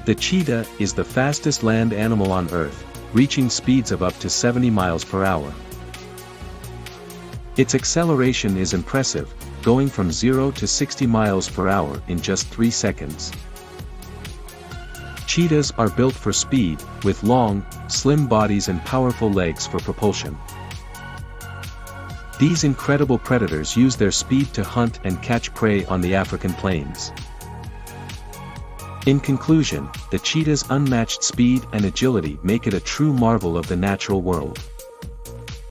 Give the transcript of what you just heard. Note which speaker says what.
Speaker 1: The cheetah is the fastest land animal on Earth, reaching speeds of up to 70 miles per hour. Its acceleration is impressive, going from 0 to 60 miles per hour in just 3 seconds. Cheetahs are built for speed, with long, slim bodies and powerful legs for propulsion. These incredible predators use their speed to hunt and catch prey on the African plains. In conclusion, the cheetah's unmatched speed and agility make it a true marvel of the natural world.